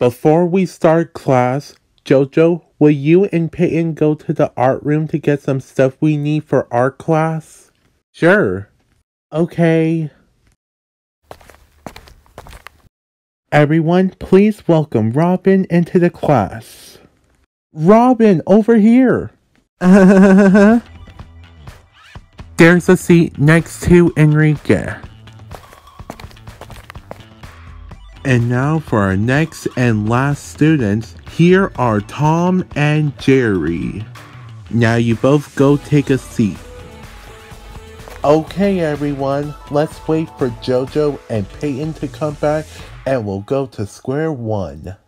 Before we start class, Jojo, will you and Peyton go to the art room to get some stuff we need for art class? Sure. Okay. Everyone, please welcome Robin into the class. Robin, over here! There's a seat next to Enrique. And now for our next and last students, here are Tom and Jerry. Now you both go take a seat. Okay everyone, let's wait for Jojo and Peyton to come back and we'll go to square one.